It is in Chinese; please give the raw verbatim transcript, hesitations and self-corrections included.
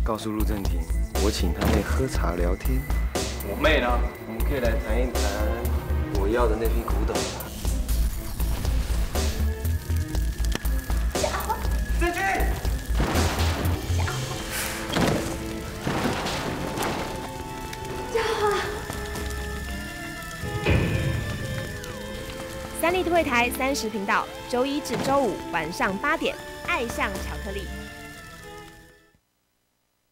告诉陆正廷，我请他妹喝茶聊天。我妹呢？我们可以来谈一谈我要的那批古董。 家伙， 志军， 家伙，家伙。 三立都会台三十频道，周一至周五晚上八点，《爱上巧克力》。